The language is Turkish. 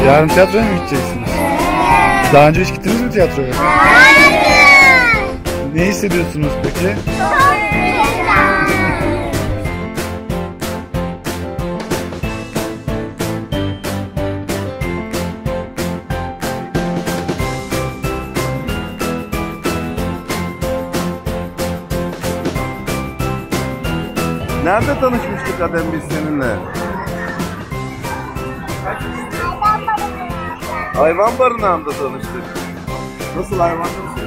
Yarın tiyatroya mı gideceksiniz? Daha önce hiç gittiniz mi tiyatroya? Hayır. Ne hissediyorsunuz peki? Çok güzel. Nerede tanışmıştık Adem biz seninle? Hayvan barınağında tanıştık. Nasıl hayvanları